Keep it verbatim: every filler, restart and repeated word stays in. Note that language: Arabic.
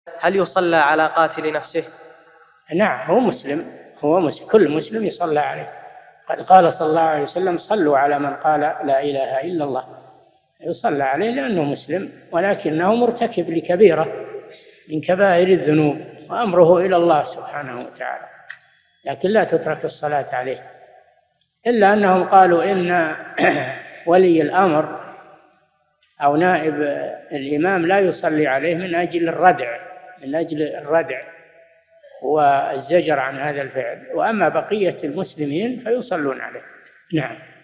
هل يصلى على قاتل نفسه؟ نعم، هو مسلم، هو مسلم، كل مسلم يصلى عليه. قد قال صلى الله عليه وسلم: صلوا على من قال لا إله إلا الله. يصلى عليه لأنه مسلم، ولكنه مرتكب لكبيرة من كبائر الذنوب، وأمره إلى الله سبحانه وتعالى، لكن لا تترك الصلاة عليه، إلا أنهم قالوا إن ولي الأمر أو نائب الإمام لا يصلي عليه من أجل الردع، من أجل الردع والزجر عن هذا الفعل، وأما بقية المسلمين فيصلون عليه. نعم.